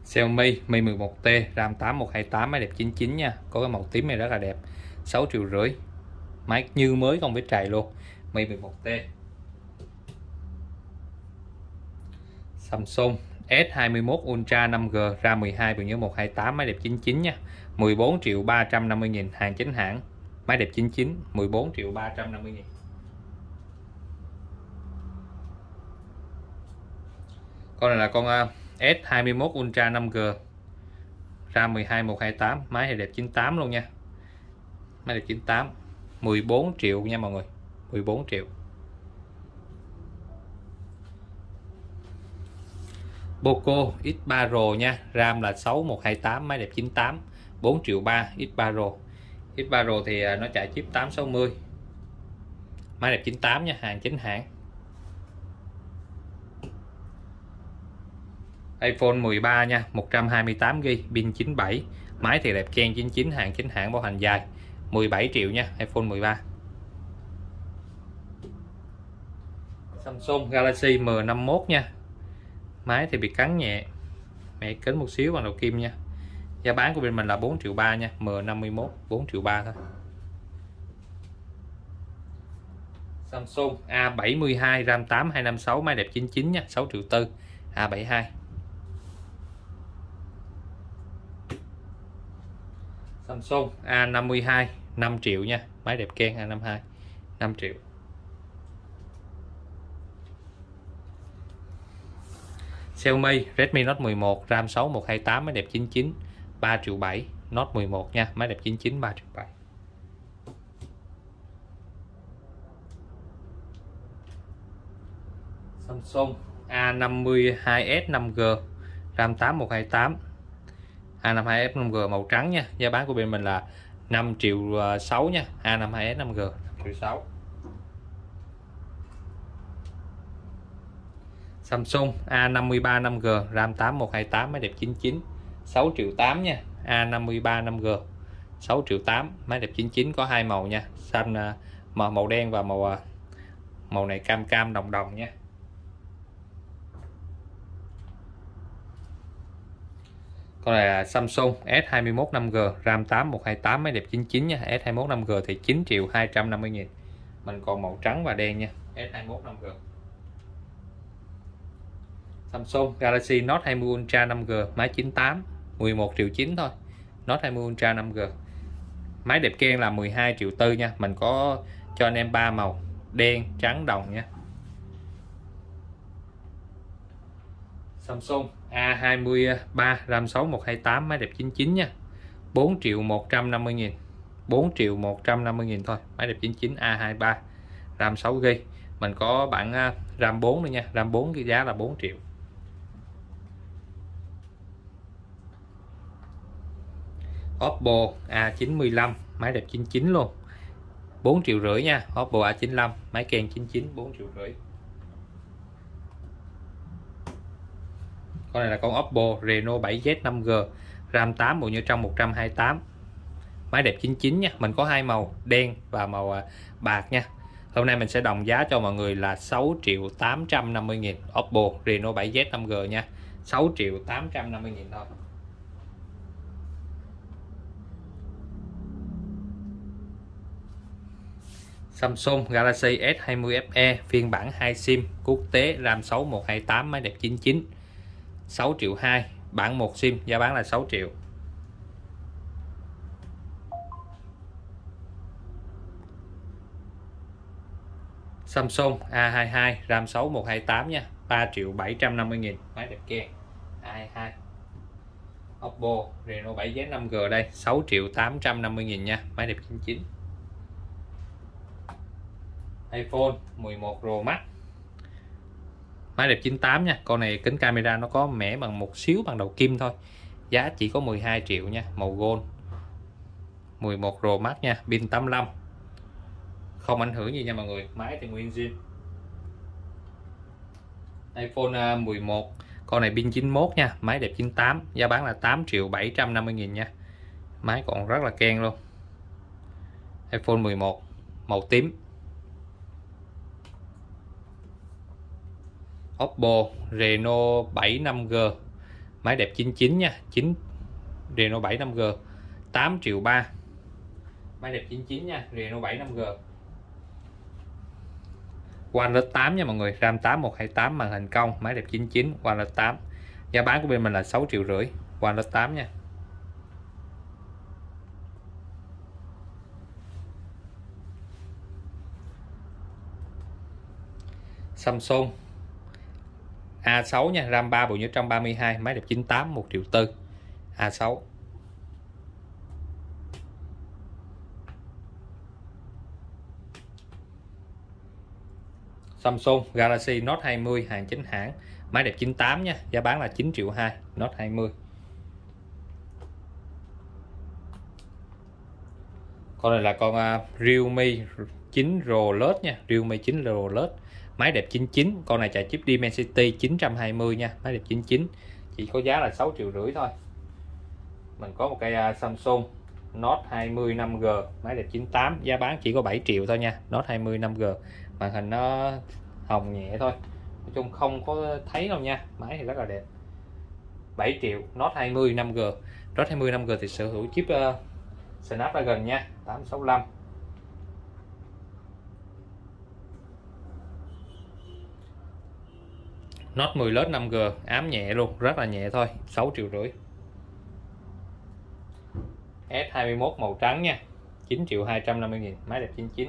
Xiaomi Mi 11T RAM 8128, máy đẹp 99 nha. Có cái màu tím này rất là đẹp, 6,5 triệu. Máy như mới không biết trầy luôn. Mi 11T. Samsung S21 Ultra 5G RAM 12 bộ nhớ 128, máy đẹp 99 nha. 14.350.000 hàng chính hãng. Máy đẹp 99 14.350.000. Con này là con S21 Ultra 5G RAM 12 128, máy thì đẹp 98 luôn nha. Máy đẹp 98, 14 triệu nha mọi người, 14 triệu. Poco X3 Pro nha, RAM là 6128, máy đẹp 98, 4,3 triệu. X3 Pro. X3 Pro thì nó chạy chip 860, máy đẹp 98 nha, hàng chính hãng. iPhone 13 nha, 128GB, pin 97, máy thì đẹp Ken 99, hàng chính hãng, bảo hành dài, 17 triệu nha, iPhone 13. Samsung Galaxy M51 nha, máy thì bị cắn nhẹ, mẹ kính một xíu bằng đầu kim nha. Giá bán của bên mình là 4,3 triệu nha, M51 4,3 triệu thôi. Samsung A72 RAM 8256, máy đẹp 99 nha, 6,4 triệu. A72. Samsung A52 5 triệu nha, máy đẹp Ken A52 5 triệu. Xiaomi Redmi Note 11 RAM 6128, máy đẹp 99, 3,7 triệu. Note 11 nha, máy đẹp 99, 3,7 triệu. Samsung A52s 5G RAM 8128, A52s 5G màu trắng nha. Giá bán của bên mình là 5,6 triệu nha, A52s 5G 5,6 triệu. Samsung A53 5G RAM 8128, máy đẹp 99, 6,8 triệu nha. A53 5G 6,8 triệu, máy đẹp 99, có hai màu nha, xanh màu đen và màu này cam cam đồng đồng nha. Còn này là Samsung S21 5G RAM 8128, máy đẹp 99 nha. S21 5G thì 9.250.000. Mình còn màu trắng và đen nha. S21 5G. Samsung Galaxy Note 20 Ultra 5G, máy 98, 11,9 triệu thôi. Note 20 Ultra 5G. Máy đẹp Ken là 12,4 triệu nha. Mình có cho anh em 3 màu, đen, trắng, đồng nha. Samsung A23 RAM 6128, máy đẹp 99 nha, 4.150.000, 4.150.000 thôi, máy đẹp 99 A23 RAM 6GB. Mình có bản RAM 4 nữa nha, RAM 4 cái giá là 4 triệu. Oppo A95, máy đẹp 99 luôn, 4,5 triệu nha. Oppo A95 máy Ken 99, 4,5 triệu. Con này là con Oppo Reno 7Z 5G RAM 8 bộ nhớ trong 128, máy đẹp 99 nha. Mình có hai màu đen và màu bạc nha. Hôm nay mình sẽ đồng giá cho mọi người là 6.850.000 Oppo Reno 7Z 5G nha, 6.850.000 thôi. Samsung Galaxy S20 FE phiên bản 2 SIM quốc tế RAM 6128, máy đẹp 99, 6,2 triệu. Bản 1 SIM giá bán là 6 triệu. Samsung A22 RAM 6128 nha, 3.750.000, máy đẹp Ken A22. Oppo Reno 7Z 5G đây, 6.850.000 nha, máy đẹp 99. iPhone 11 Pro Max, máy đẹp 98 nha. Con này kính camera nó có mẻ bằng một xíu bằng đầu kim thôi, giá chỉ có 12 triệu nha, màu gold. 11 Pro Max nha, pin 85, không ảnh hưởng gì nha mọi người, máy thì nguyên zin. iPhone 11 con này pin 91 nha, máy đẹp 98, giá bán là 8.750.000 nha, máy còn rất là keng luôn. iPhone 11 màu tím. Oppo Reno 7 5G máy đẹp 99 nha, Reno 7 5G 8 triệu 3. Máy đẹp 99 nha, Reno 7 5G. OnePlus 8 nha mọi người, RAM 8 128, màn hình cong, máy đẹp 99, OnePlus 8. Giá bán của bên mình là 6,5 triệu, OnePlus 8 nha. Samsung A6 nha, RAM 3, bộ nhớ trong 32, máy đẹp 98, 1,4 triệu. A6. Samsung Galaxy Note 20 hàng chính hãng, máy đẹp 98 nha, giá bán là 9,2 triệu, Note 20. Con này là con Realme 9 Pro Plus nha, Realme 9 Pro Plus, máy đẹp 99, con này chạy chip Dimensity 920 nha, máy đẹp 99, chỉ có giá là 6,5 triệu thôi. Mình có một cây Samsung Note 20 5G, máy đẹp 98, giá bán chỉ có 7 triệu thôi nha, Note 20 5G, màn hình nó hồng nhẹ thôi, nói chung không có thấy đâu nha, máy thì rất là đẹp. 7 triệu, Note 20 5G. Note 20 5G thì sở hữu chip Snapdragon nha, 865. Note 10 Plus 5G, ám nhẹ luôn, rất là nhẹ thôi, 6,5 triệu. S21 màu trắng nha, 9.250.000, máy đẹp 99.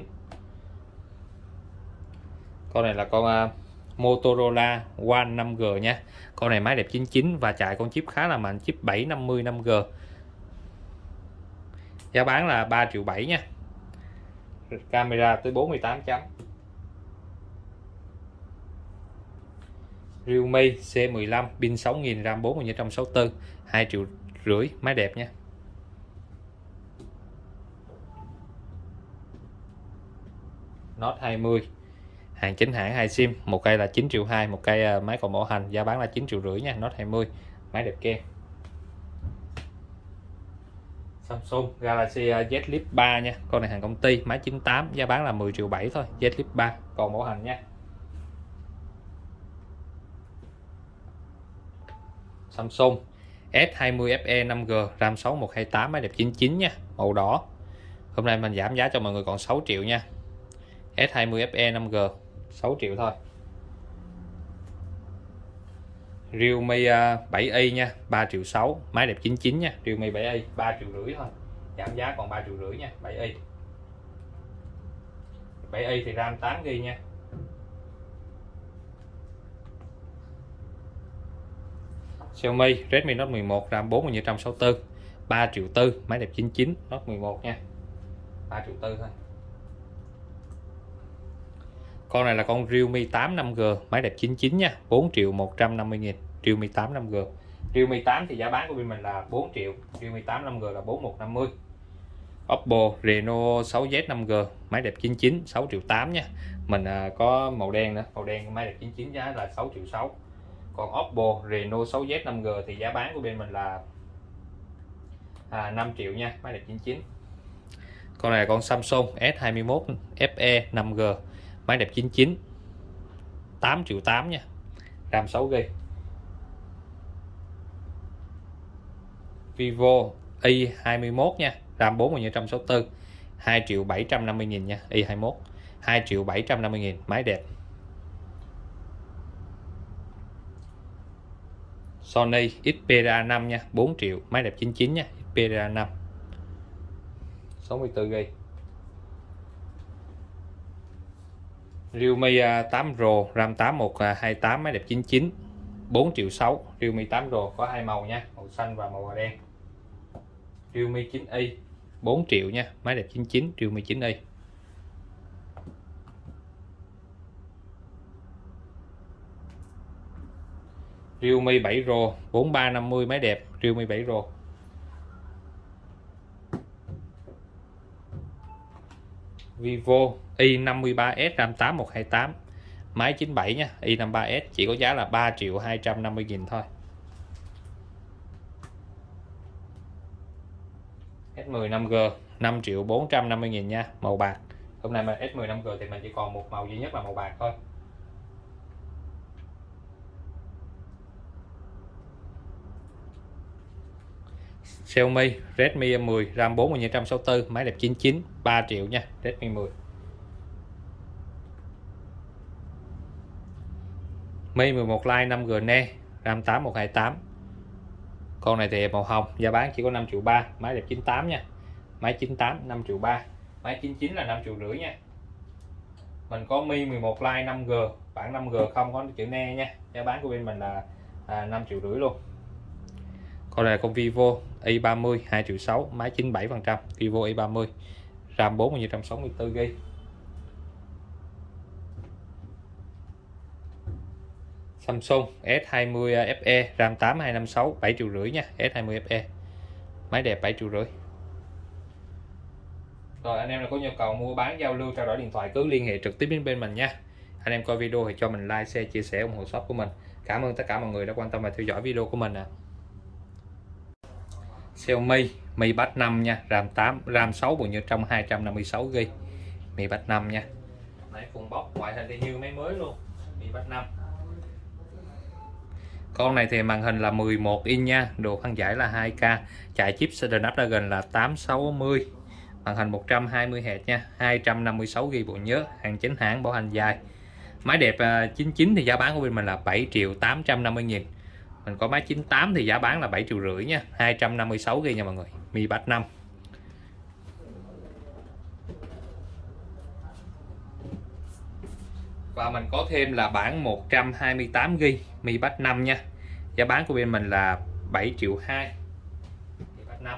Con này là con Motorola One 5G nha, con này máy đẹp 99 và chạy con chip khá là mạnh, chip 750 5G, giá bán là 3,7 triệu nha, camera tới 48 chấm. Realme C15 pin 6000, RAM 4 GB trong 64, 2,5 triệu, máy đẹp nha. Note 20 hàng chính hãng 2 sim, một cây là 9,2 triệu, một cây máy còn bảo hành, giá bán là 9,5 triệu nha, Note 20, máy đẹp kem. Samsung Galaxy Z Flip 3 nha, con này hàng công ty, máy 98, giá bán là 10,7 triệu thôi, Z Flip 3 còn bảo hành nha. Samsung S20 FE 5G, RAM 6128, máy đẹp 99 nha, màu đỏ. Hôm nay mình giảm giá cho mọi người còn 6 triệu nha. S20 FE 5G 6 triệu thôi. Realme 7i nha, 3,6 triệu, máy đẹp 99 nha, Realme 7i 3,5 triệu thôi. Giảm giá còn 3,5 triệu nha, 7i. 7i thì RAM 8GB nha. Xiaomi Redmi Note 11, RAM 4 GB trong 64, 3,4 triệu, máy đẹp 99, Note 11 nha, 3,4 triệu thôi. Con này là con Realme 8 5G, máy đẹp 99 nha, 4.150.000, Realme 8 5G. Realme 8 thì giá bán của bên mình là 4 triệu, Realme 8 5G là 4.150. Oppo Reno 6Z 5G, máy đẹp 99, 6,8 triệu nha. Mình có màu đen nữa, màu đen máy đẹp 99 giá là 6,6 triệu. Còn Oppo Reno 6Z 5G thì giá bán của bên mình là 5 triệu nha, máy đẹp 99. Con này là con Samsung S21 FE 5G, máy đẹp 99, 8,8 triệu nha, RAM 6GB. Vivo Y21 nha, RAM 4 GB trong 64, 2.750.000 nha, Y21 2.750.000, máy đẹp. Sony Xperia 5 nha, 4 triệu, máy đẹp 99 nha, Xperia 5, 64GB. Realme 8 Pro, RAM 8 128, máy đẹp 99, 4,6 triệu. Realme 8 Pro có hai màu nha, màu xanh và màu đen. Realme 9i 4 triệu nha, máy đẹp 99, Realme 9i. Realme 7 Pro 4350, máy đẹp, Realme 7 Pro. Vivo Y53s, RAM 8 128, máy 97 nha, Y53s chỉ có giá là 3.250.000 thôi. S10 5G 5.450.000 nha, màu bạc. Hôm nay mà S10 5G thì mình chỉ còn một màu duy nhất là màu bạc thôi. Xiaomi Redmi 10 RAM 4 164, máy đẹp 99, 3 triệu nha. Redmi 10. Mi 11 Lite 5G Ne, RAM 8 128. Con này thì màu hồng, giá bán chỉ có 5 triệu 3, máy đẹp 98 nha. Máy 98 5 triệu 3, máy 99 là 5 triệu rưỡi nha. Mình có Mi 11 Lite 5G, bản 5G không có chữ Ne nha. Giá bán của bên mình là 5 triệu rưỡi luôn. Còn là con Vivo i30 2 triệu 6, máy 97%, Vivo i30, RAM 4 164GB. Samsung S20 FE, RAM 8 256, 7 triệu rưỡi nha. S20 FE, máy đẹp 7 triệu rưỡi. Rồi anh em nào có nhu cầu mua bán, giao lưu, trao đổi điện thoại cứ liên hệ trực tiếp đến bên mình nha. Anh em coi video thì cho mình like, share, chia sẻ, ủng hộ shop của mình. Cảm ơn tất cả mọi người đã quan tâm và theo dõi video của mình nè. Xiaomi Mi Bud 5 nha, RAM 6 bộ nhớ trong 256GB. Mi Bud 5 nha. Máy full box, ngoại hình thì như máy mới luôn. Mi Bud 5. Con này thì màn hình là 11 inch nha, độ phân giải là 2K, chạy chip Snapdragon là 860. Màn hình 120Hz nha, 256GB bộ nhớ, hàng chính hãng, bảo hành dài. Máy đẹp 99 thì giá bán của bên mình là 7 triệu 850.000. Mình có máy 98 thì giá bán là 7 triệu rưỡi nha, 256GB nha mọi người. Mi Bud 5. Và mình có thêm là bản 128GB Mi Bud 5 nha. Giá bán của bên mình là 7 triệu 2. Mi Bud 5.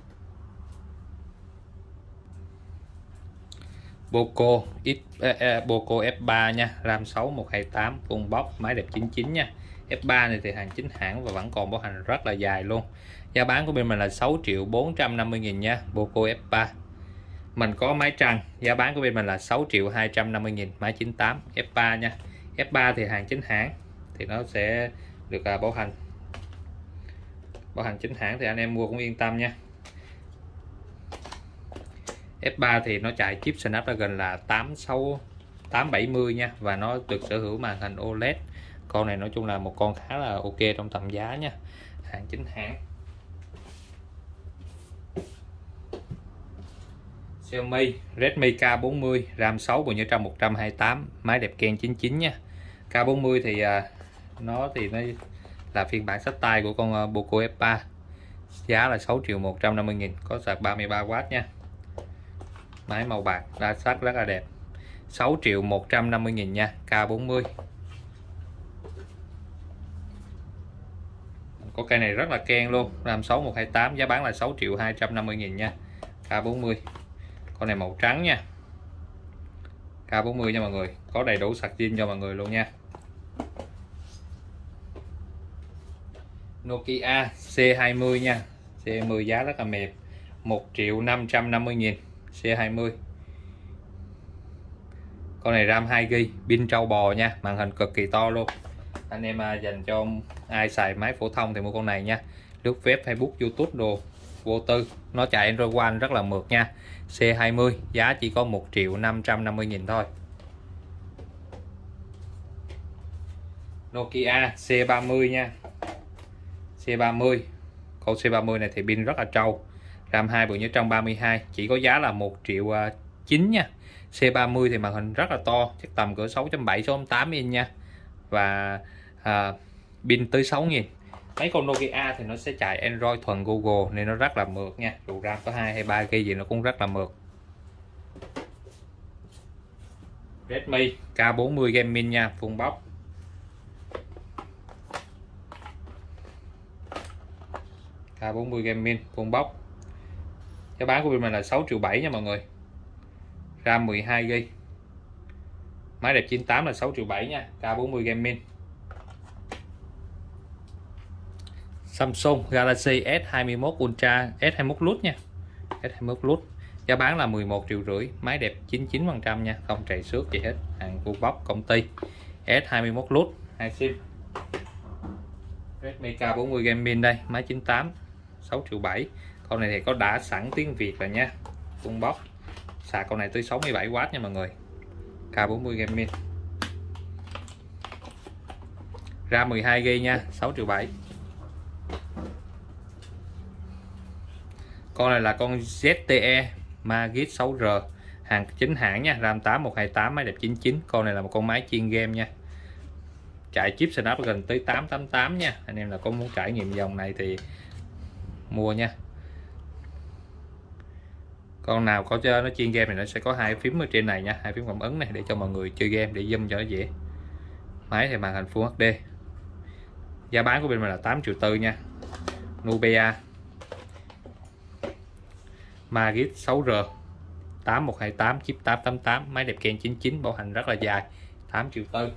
Poco F3 nha, RAM 6 128, full box, máy đẹp 99 nha. F3 này thì hàng chính hãng và vẫn còn bảo hành rất là dài luôn. Giá bán của bên mình là 6 triệu 450.000 nha, Poco F3. Mình có máy trần, giá bán của bên mình là 6 triệu 250.000, máy 98 F3 nha. F3 thì hàng chính hãng thì nó sẽ được bảo hành chính hãng thì anh em mua cũng yên tâm nha. F3 thì nó chạy chip Snapdragon là 870 nha, và nó được sở hữu màn hình OLED. Con này nói chung là một con khá là ok trong tầm giá nha, hàng chính hãng. Xiaomi Redmi K40, RAM 6 bộ nhớ trong 128, máy đẹp Ken 99 nha. K40 thì nó là phiên bản sách tay của con Poco F3, giá là 6 triệu 150.000, có sạc 33W nha. Máy màu bạc đa sắc rất là đẹp, 6 triệu 150.000 nha, K40. Có cây này rất là keng luôn, RAM 6 128, giá bán là 6 triệu 250.000 nha, K40. Con này màu trắng nha, K40 nha mọi người, có đầy đủ sạc zin cho mọi người luôn nha. Nokia C20 nha, C20 giá rất là mềm, 1 triệu 550.000, C20. Con này RAM 2GB, pin trâu bò nha, màn hình cực kỳ to luôn. Anh em dành cho ai xài máy phổ thông thì mua con này nha, lướt web, Facebook, YouTube đồ vô tư. Nó chạy Android One rất là mượt nha. C20 giá chỉ có 1 triệu 550.000 thôi. Nokia C30 nha, C30. Con C30 này thì pin rất là trâu, RAM 2 bộ nhớ trong 32, chỉ có giá là 1 triệu 9 nha. C30 thì màn hình rất là to, chắc tầm cỡ 6.7 6.8 inch nha, và pin tới 6.000. Mấy con Nokia thì nó sẽ chạy Android thuần Google nên nó rất là mượt nha, dù RAM có 2 hay 3 GB gì nó cũng rất là mượt. Redmi K40 Gaming nha, full box. K40 Gaming full box, giá bán của bên mình là 6 triệu 7 nha mọi người, RAM 12GB, máy đẹp 98 là 6 triệu 7 nha, K40 Gaming. Samsung Galaxy S21 Ultra, S21 Plus nha, S21 Plus, giá bán là 11 triệu rưỡi, máy đẹp 99% nha, không trầy xước gì hết, hàng full box công ty. S21 Plus 2 sim. Redmi K40 Gaming đây, máy 98, 6 triệu 7. Con này thì có đã sẵn tiếng Việt rồi nha, full box, sạc con này tới 67W nha mọi người. K40 Gaming, RAM 12GB nha, 6 triệu 7. Con này là con ZTE Magic 6R, hàng chính hãng nha, RAM 8 128, máy đẹp 99. Con này là một con máy chuyên game nha, chạy chip Snapdragon tới 888 nha. Anh em là có muốn trải nghiệm dòng này thì mua nha. Con nào có cho nó chuyên game thì nó sẽ có hai phím ở trên này nha, hai phím cảm ứng này để cho mọi người chơi game, để zoom cho nó dễ. Máy thì màn hình Full HD. Giá bán của bên mình là 8,4 triệu nha. Nubia Magic 6R 8128, chip 888, máy đẹp Ken 99, bảo hành rất là dài, 8,4 triệu.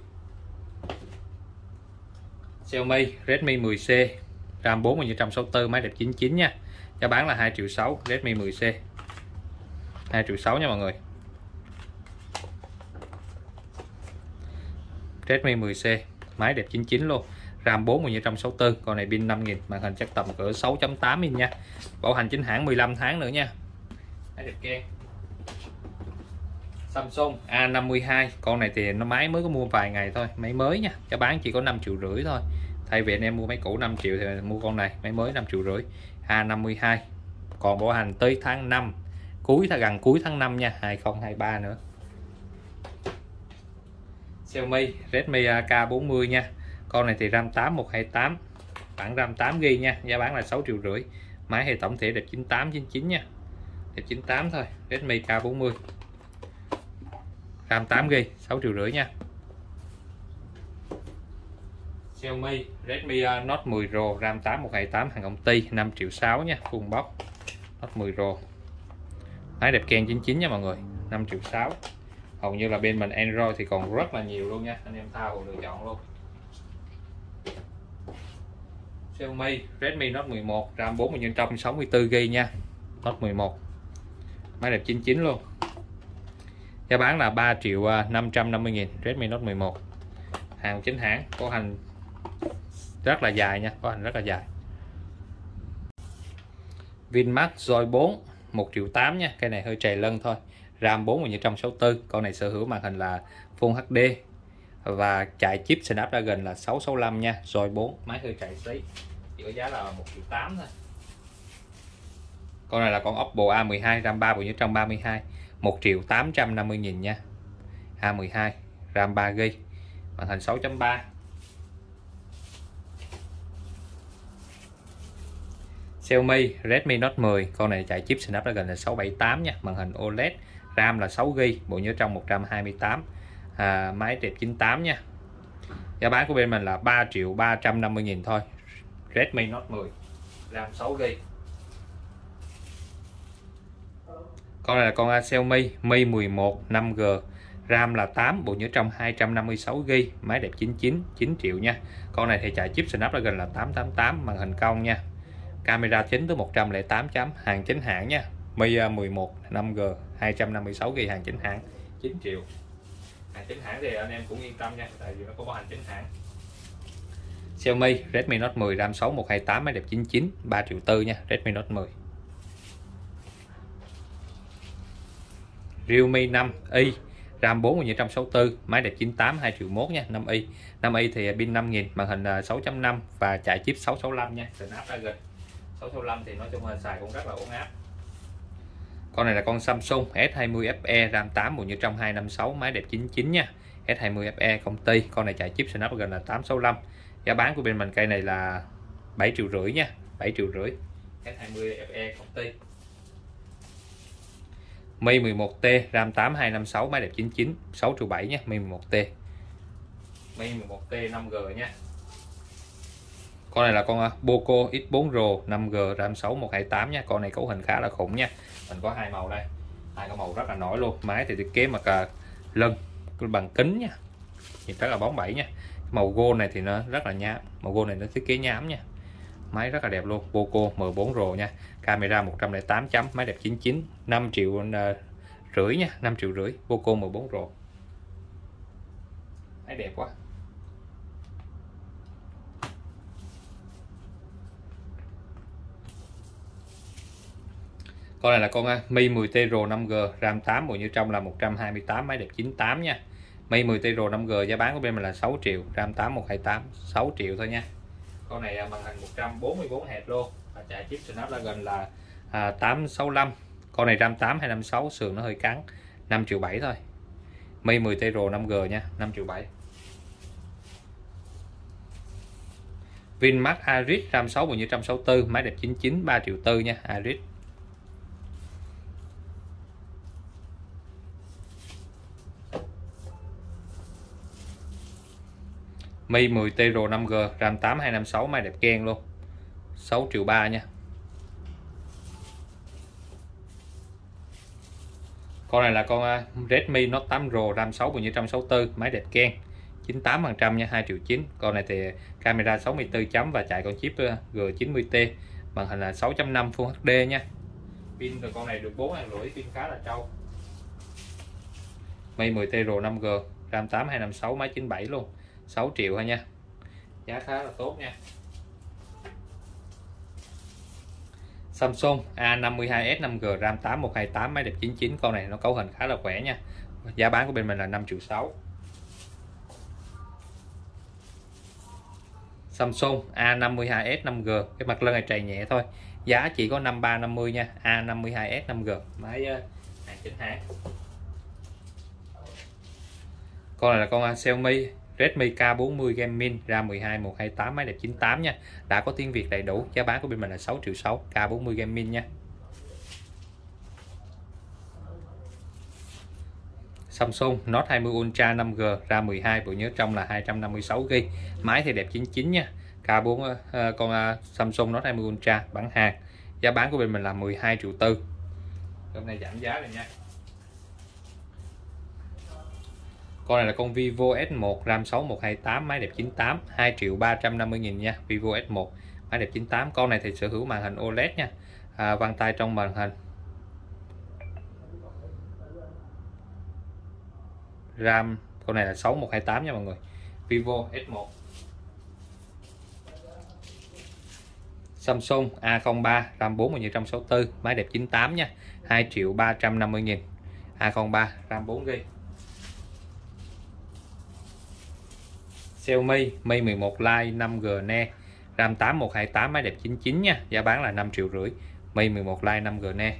Xiaomi Redmi 10C, RAM 4 164, máy đẹp 99 nha. Giá bán là 2,6 triệu. Redmi 10C 2,6 triệu nha mọi người. Redmi 10C, máy đẹp 99 luôn, RAM 4 164, con này pin 5000, màn hình chắc tầm cỡ 6.8 inch nha. Bảo hành chính hãng 15 tháng nữa nha. Máy đẹp Ken. Samsung A52, con này thì nó máy mới có mua vài ngày thôi, máy mới nha, giá bán chỉ có 5,5 triệu thôi. Thay vì anh em mua máy cũ 5 triệu thì mua con này, máy mới 5,5 triệu. A52 còn bảo hành tới tháng 5, gần cuối tháng 5 nha, 2023 nữa. Xiaomi Redmi K40 nha, con này thì RAM 8 128, bản RAM 8GB nha, giá bán là 6,5 triệu. Máy hay tổng thể đẹp 98 99 nha, đẹp 98 thôi. Redmi K40 RAM 8GB 6,5 triệu nha. Xiaomi Redmi Note 10 Pro, RAM 8 128, hàng công ty 5,6 triệu nha, full box. Note 10 Pro, máy đẹp Ken 99 nha mọi người, 5,6 triệu. Hầu như là bên mình Android thì còn rất là nhiều luôn nha, anh em tha hồ lựa chọn luôn. Xiaomi Redmi Note 11, RAM 4 164GB nha, Note 11, máy đẹp 99 luôn. Giá bán là 3.550.000, Redmi Note 11, hàng chính hãng, có hành rất là dài nha, có hành rất là dài. Vinmax Joy 4 1,8 triệu nha, cái này hơi trầy lưng thôi, RAM 4 164, con này sở hữu màn hình là Full HD và chạy chip Snapdragon là 665 nha. Joy 4, máy hơi chạy xí, chỉ có giá là 1,8 triệu thôi. Con này là con Oppo A12, RAM 3 132, 1.850.000 nha. A12, RAM 3GB, màn hình 6.3. Xiaomi Redmi Note 10, con này chạy chip Snapdragon là 678 nha, màn hình OLED, RAM là 6GB, bộ nhớ trong 128, máy đẹp 98 nha. Giá bán của bên mình là 3.350.000 thôi. Redmi Note 10, RAM 6GB. Con này là con Xiaomi Mi 11 5G, RAM là 8, bộ nhớ trong 256GB, máy đẹp 99, 9 triệu nha. Con này thì chạy chip Snapdragon là 888, màn hình cong nha. Camera 9 tới 108 chấm, hàng chính hãng nha. Mi 11 5G 256GB, hàng chính hãng, 9 triệu. Hàng chính hãng thì anh em cũng yên tâm nha, tại vì nó có bảo hành chính hãng. Xiaomi Redmi Note 10, RAM 6 128, máy đẹp 99, 3,4 triệu nha, Redmi Note 10. Realme 5i, RAM 4 164, máy đẹp 98, 2,1 triệu nha. 5i, 5i thì pin 5000, màn hình 6.5 và chạy chip 665 nha, Snapdragon 665 thì nói chung là xài cũng rất là ổn áp. Con này là con Samsung S20 FE, RAM 8, bộ nhớ trong 256, máy đẹp 99 nha. S20 FE công ty, con này chạy chip Snapdragon là 865. Giá bán của bên mình cây này là 7,5 triệu nha, 7,5 triệu. S20 FE công ty. Mi 11T, RAM 8 256, máy đẹp 99, 6,7 triệu nha, Mi 11T. Mi 11T 5G nha. Con này là con Poco X4 Pro 5G, RAM 6 128 nha. Con này cấu hình khá là khủng nha. Mình có hai màu đây, hai cái màu rất là nổi luôn. Máy thì thiết kế mặt lưng bằng kính nha, nhìn rất là bóng bẩy nha. Màu gold này thì nó rất là nhám, màu gold này nó thiết kế nhám nha. Máy rất là đẹp luôn, Poco M4 Pro nha. Camera 108 chấm, máy đẹp 99, 5,5 triệu nha, 5,5 triệu. Poco M4 Pro, máy đẹp quá. Con này là con Mi 10T Pro 5G, RAM 8, bộ nhớ trong là 128, máy đẹp 98 nha. Mi 10T Pro 5G, giá bán của bên mình là 6 triệu, RAM 8 128, 6 triệu thôi nha. Con này màn hình 144 Hz luôn và chạy chip Snapdragon là 865. Con này RAM 8 hay 56, sườn nó hơi cắn. 5,7 triệu thôi. Mi 10T Pro 5G nha, 5,7 triệu. Vinmax Aris RAM 6 bộ nhớ 164, máy đẹp 99, 3,4 triệu nha, Aris. Mi 10T Pro 5G RAM 8 256, máy đẹp keng luôn, 6,3 triệu nha. Con này là con Redmi Note 8 Pro RAM 6 bộ nhớ 164, máy đẹp keng, 98% nha, 2,9 triệu. Con này thì camera 64 chấm và chạy con chip G90T, màn hình là 6.5 Full HD nha. Pin từ con này được 4,5 pin khá là trâu. Mi 10T Pro 5G RAM 8 256, máy 97 luôn, 6 triệu thôi nha, giá khá là tốt nha. Samsung A52s 5G RAM 8 128, máy đẹp 99. Con này nó cấu hình khá là khỏe nha, giá bán của bên mình là 5,6 triệu. Samsung A52s 5G, cái mặt lưng này trầy nhẹ thôi, giá chỉ có 5350 nha. A52s 5G, máy hàng chính hãng. Con này là con Xiaomi Redmi K40 Gaming RAM 12 128, máy đẹp 98 nha, đã có tiếng Việt đầy đủ, giá bán của bên mình là 6,6 triệu. K40 Gaming nha. Samsung Note 20 Ultra 5G RAM 12, bộ nhớ trong là 256GB, máy thì đẹp 99 nha. Con Samsung Note 20 Ultra bản hàng, giá bán của bên mình là 12,4 triệu. Hôm nay giảm giá rồi nha. Con này là con Vivo S1 RAM 6 128, máy đẹp 98, 2.350.000 nha. Vivo S1 máy đẹp 98. Con này thì sở hữu màn hình OLED nha, vân tay trong màn hình. RAM con này là 6128 nha mọi người. Vivo S1. Samsung A03 RAM 4 như 164, máy đẹp 98 nha, 2.350.000. A03 RAM 4GB. Xiaomi Mi 11 Lite 5G Ne RAM 8 128, máy đẹp 99 nha, giá bán là 5,5 triệu. Mi 11 Lite 5G Ne.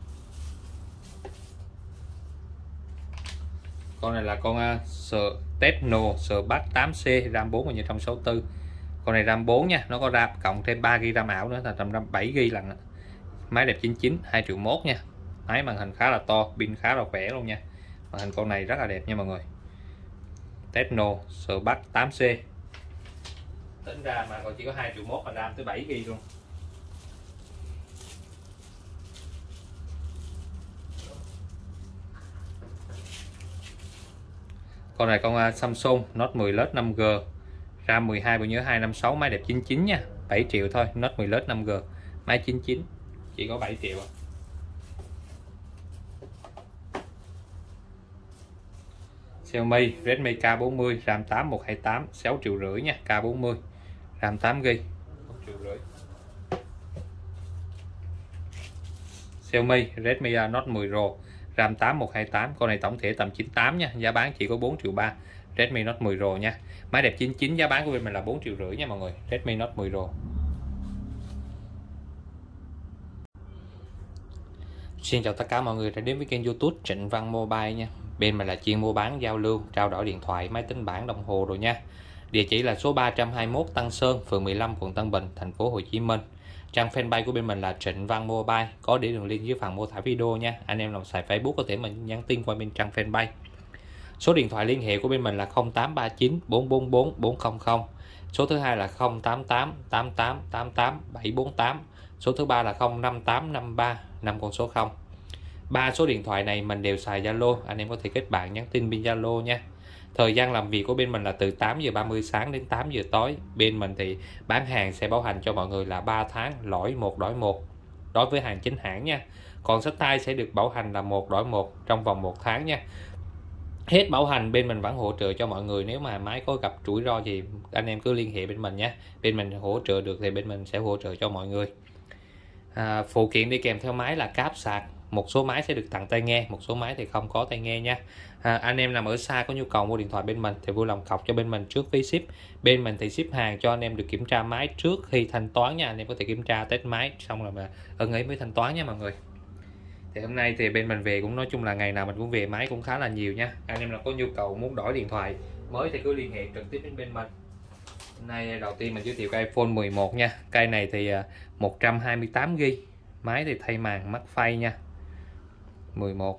Con này là con Tecno Spark 8C RAM 4 như 164. Con này RAM 4 nha, nó có RAM cộng thêm 3GB RAM ảo nữa là tầm 7GB lần. Máy đẹp 99, 2,1 triệu nha. Máy màn hình khá là to, pin khá là khỏe luôn nha. Màn hình con này rất là đẹp nha mọi người. Tecno Spark 8C. Tính ra mà còn chỉ có 2,1 triệu mà RAM tới 7GB luôn. Con này con Samsung Note 10 Lite 5G RAM 12 bộ nhớ 256, máy đẹp 99 nha, 7 triệu thôi. Note 10 Lite 5G máy 99 chỉ có 7 triệu. Xiaomi Redmi K40 RAM 8 128, 6,5 triệu nha. K40 RAM 8GB, 1,5 triệu. Xiaomi Redmi Note 10 Pro RAM 8 128, con này tổng thể tầm 98 nha, giá bán chỉ có 4,3 triệu. Redmi Note 10 Pro nha, máy đẹp 99, giá bán của bên mình là 4,5 triệu nha mọi người. Redmi Note 10 Pro. Xin chào tất cả mọi người đã đến với kênh YouTube Trịnh Văn Mobile nha. Bên mình là chuyên mua bán, giao lưu, trao đổi điện thoại, máy tính bảng, đồng hồ rồi nha. Địa chỉ là số 321 Tân Sơn, phường 15, quận Tân Bình, thành phố Hồ Chí Minh. Trang fanpage của bên mình là Trịnh Văn Mobile, có để đường link dưới phần mô tả video nha. Anh em nào xài Facebook có thể mình nhắn tin qua bên trang fanpage. Số điện thoại liên hệ của bên mình là 0839 444 400. Số thứ hai là 088 88 88 748. Số thứ ba là 05853 5 con số 0. Ba số điện thoại này mình đều xài Zalo, anh em có thể kết bạn nhắn tin bên Zalo nha. Thời gian làm việc của bên mình là từ 8:30 sáng đến 8 giờ tối. Bên mình thì bán hàng sẽ bảo hành cho mọi người là 3 tháng, lỗi 1 đổi 1 đối với hàng chính hãng nha. Còn sách tay sẽ được bảo hành là 1 đổi 1 trong vòng 1 tháng nha. Hết bảo hành bên mình vẫn hỗ trợ cho mọi người. Nếu mà máy có gặp rủi ro thì anh em cứ liên hệ bên mình nhé. Bên mình hỗ trợ được thì bên mình sẽ hỗ trợ cho mọi người. Phụ kiện đi kèm theo máy là cáp sạc, một số máy sẽ được tặng tai nghe, một số máy thì không có tai nghe nha. Anh em nào ở xa có nhu cầu mua điện thoại bên mình thì vui lòng cọc cho bên mình trước phí ship. Bên mình thì ship hàng cho anh em được kiểm tra máy trước khi thanh toán nha. Anh em có thể kiểm tra test máy xong rồi mà ưng ý mới thanh toán nha mọi người. Thì hôm nay thì bên mình về cũng nói chung là ngày nào mình cũng về, máy cũng khá là nhiều nha. Anh em nào có nhu cầu muốn đổi điện thoại mới thì cứ liên hệ trực tiếp đến bên mình. Hôm nay đầu tiên mình giới thiệu cái iPhone 11 nha. Cây này thì 128GB, máy thì thay màn mắt phay nha. 11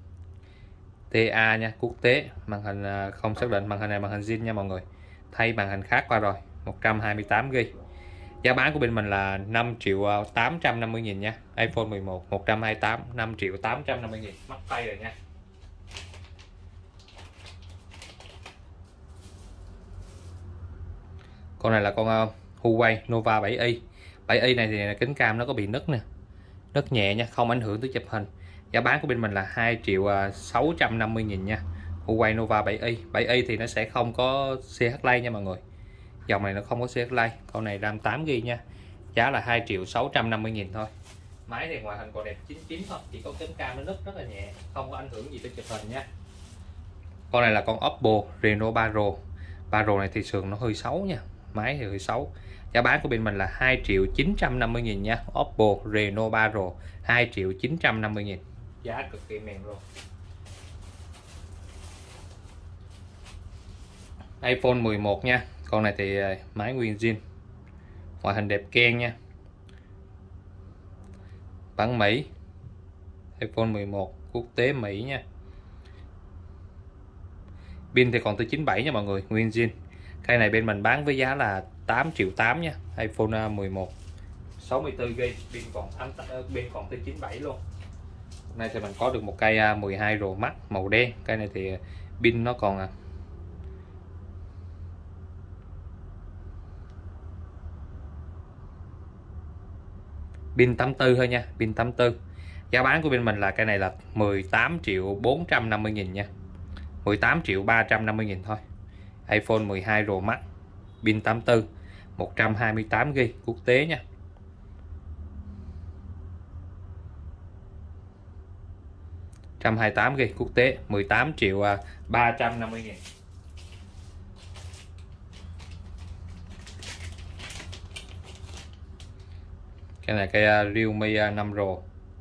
TA nha, quốc tế, màn hình không xác định, màn hình này màn hình zin nha mọi người, thay màn hình khác qua rồi. 128GB, giá bán của bên mình là 5.850.000 nha. iPhone 11 128 5.850.000, mắt tay rồi nha. Con này là con Huawei Nova 7i. 7i này thì kính cam nó có bị nứt nè, nứt nhẹ nha, không ảnh hưởng tới chụp hình. Giá bán của bên mình là 2.650.000 nha. Huawei Nova 7i. 7i thì nó sẽ không có CH Lite nha mọi người, dòng này nó không có CH Lite. Con này RAM 8GB nha, giá là 2.650.000 thôi. Máy thì ngoại hình còn đẹp 99 thôi, chỉ có kính cam nó nứt rất là nhẹ, không có ảnh hưởng gì tới chụp hình nha. Con này là con Oppo Reno 3 Pro. 3 Pro này thì sườn nó hơi xấu nha, máy thì hơi xấu. Giá bán của bên mình là 2.950.000 nha. Oppo Reno 3 Pro 2.950.000, giá cực kỳ mềm luôn. iPhone 11 nha. Con này thì máy nguyên zin, ngoại hình đẹp keng nha, bản Mỹ. iPhone 11 quốc tế Mỹ nha. Pin thì còn tới 97 nha mọi người, nguyên zin. Cây này bên mình bán với giá là 8.8 triệu nha. iPhone 11 64GB, pin còn tới 97 luôn. Hôm nay thì mình có được một cây 12 Pro Max màu đen. Cây này thì pin nó còn pin 84 thôi nha, pin 84. Giá bán của bên mình là cây này là 18.450.000 nha. 18.350.000 thôi. iPhone 12 Pro Max, pin 84, 128GB, quốc tế nha. GB quốc tế, 18.350.000. Cái này cây Realme 5 Pro.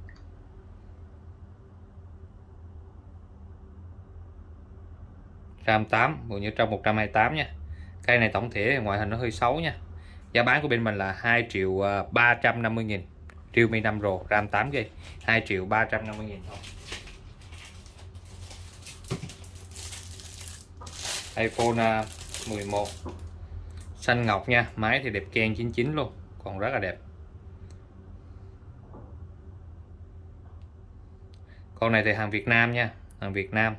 RAM 8, bộ nhớ trong 128 nha. Cây này tổng thể ngoại hình nó hơi xấu nha. Giá bán của bên mình là 2.350.000. Realme 5 Pro, RAM 8GB, 2.350.000 thôi. iPhone 11 xanh ngọc nha, máy thì đẹp keng 99 luôn, còn rất là đẹp. Con này thì hàng Việt Nam nha, hàng Việt Nam,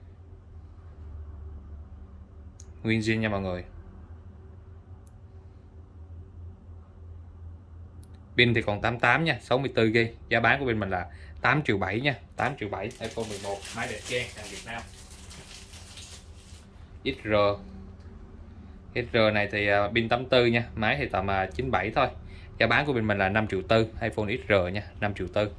nguyên zin nha mọi người. Pin thì còn 88 nha, 64GB. Giá bán của bên mình là 8.7 triệu nha, 8.7 triệu. iPhone 11 máy đẹp keng, hàng Việt Nam. XR này thì pin 84 nha, máy thì tầm 97 thôi. Giá bán của bên mình là 5.4 triệu, iPhone XR nha, 5.4 triệu.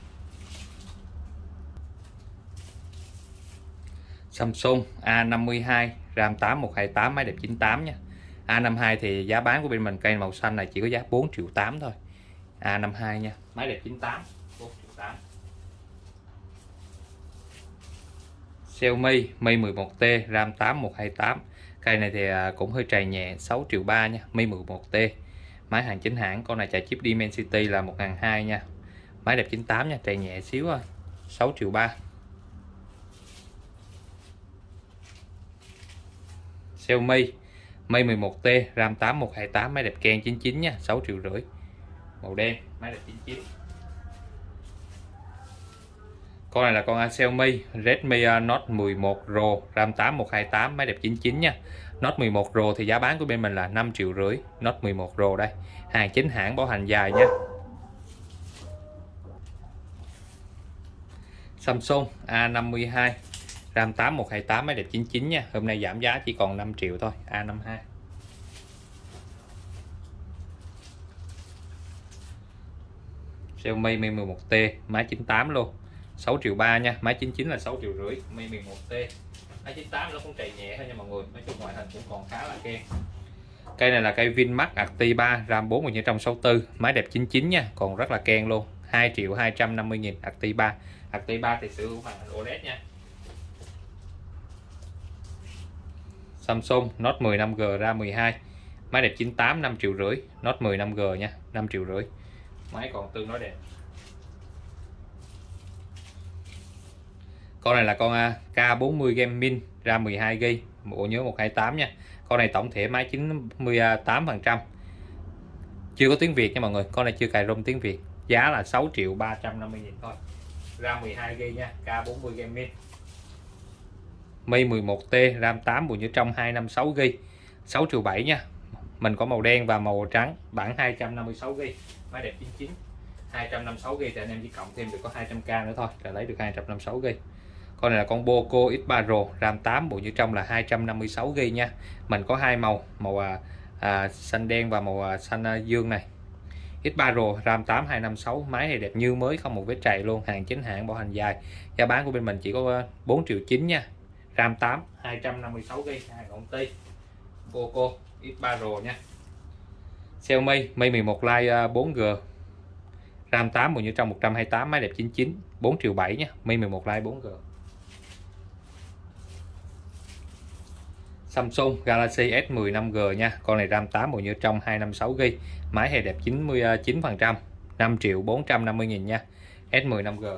Samsung A52 RAM 8 128, máy đẹp 98 nha. A52 thì giá bán của bên mình cây màu xanh này chỉ có giá 4.8 triệu thôi. A52 nha, máy đẹp 98, 4.8 triệu. Xiaomi Mi 11T RAM 8 128, cây này thì cũng hơi trầy nhẹ, 6.3 triệu nha. Mi 11T, máy hàng chính hãng. Con này chạy chip Dimensity là 1.200 nha, máy đẹp 98 nha, trầy nhẹ xíu thôi, 6.3 triệu. Xiaomi Mi 11T RAM 8 128, máy đẹp keng 99 nha, 6.5 triệu, màu đen, máy đẹp 99. Con này là con Xiaomi Redmi Note 11 Pro RAM 8 128, máy đẹp 99 nha. Note 11 Pro thì giá bán của bên mình là 5.5 triệu. Note 11 Pro đây, hàng chính hãng, bảo hành dài nha. Samsung A52 RAM 8 128, máy đẹp 99 nha. Hôm nay giảm giá chỉ còn 5 triệu thôi, A52. Xiaomi Mi 11T máy 98 luôn, 6 triệu 3 nha, máy 99 là 6 triệu rưỡi. Mi 11T máy 98 nó cũng chạy nhẹ thôi nha mọi người, nói chung ngoại hình cũng còn khá là keng. Cây này là cây Vinmax Acti 3 RAM 4 164, máy đẹp 99 nha, còn rất là keng luôn, 2 triệu 250 nghìn. Acti 3, Acti 3 thì sở hữu màn hình OLED nha. Samsung Note 10 5G RAM 12, máy đẹp 98, 5 triệu rưỡi. Note 10 5G nha, 5 triệu rưỡi, máy còn tương đối đẹp. Con này là con K40 Gaming RAM 12GB, bộ nhớ 128 nha. Con này tổng thể máy 98%, chưa có tiếng Việt nha mọi người, con này chưa cài ROM tiếng Việt, giá là 6 triệu 350 nghìn thôi. RAM 12GB nha, K40 Gaming. Mi 11T RAM 8, bộ nhớ trong 256GB, 6 triệu 7 nha. Mình có màu đen và màu trắng, bản 256GB, máy đẹp 99. 256GB thì anh em chỉ cộng thêm được có 200k nữa thôi là lấy được 256GB. Con này là con Poco X3 Pro RAM 8, bộ nhớ trong là 256GB nha. Mình có hai màu, màu xanh đen và màu xanh dương này. X3 Pro RAM 8 256, máy này đẹp như mới, không một vết trầy luôn, hàng chính hãng, bảo hành dài. Giá bán của bên mình chỉ có 4 triệu 9 nha. RAM 8 256GB, hàng công ty Poco X3 Pro nha. Xiaomi Mi 11 Lite 4G RAM 8, bộ nhớ trong 128, máy đẹp 99, 4 triệu 7 nha. Mi 11 Lite 4G. Samsung Galaxy S10 5G nha, con này RAM 8, bộ nhớ trong 256GB, máy hệ đẹp 99%, 5 triệu 450 nghìn nha. S10 5G.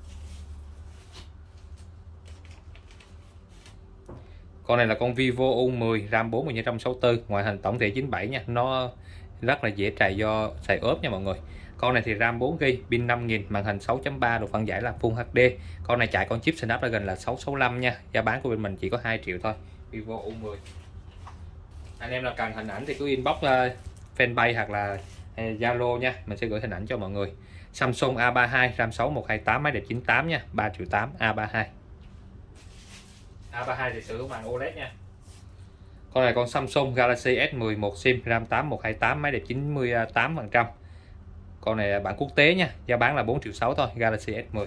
Con này là con Vivo U10 RAM 4 bộ nhớ trong 64, ngoại hình tổng thể 97 nha, nó rất là dễ trầy do xài ốp nha mọi người. Con này thì RAM 4GB, pin 5000, màn hình 6.3, độ phân giải là Full HD. Con này chạy con chip Snapdragon là 665 nha. Giá bán của bên mình chỉ có 2 triệu thôi. Vivo U10. Anh em là cần hình ảnh thì cứ inbox fanpage hoặc là Zalo nha, mình sẽ gửi hình ảnh cho mọi người. Samsung A32 RAM 6 128, máy đẹp 98 nha, 3 triệu 8 A32. A32 thì sở hữu màn OLED nha. Con này con Samsung Galaxy S10 1 SIM RAM 8 128, máy đẹp 98%. Con này là bản quốc tế nha, giá bán là 4 triệu 6 thôi, Galaxy S10.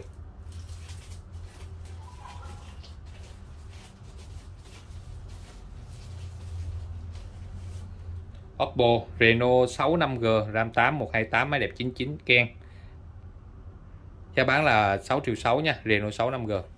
Oppo Reno 6 5G RAM 8 128, máy đẹp 99 keng. Giá bán là 6 triệu 6 nha, Reno 6 5G.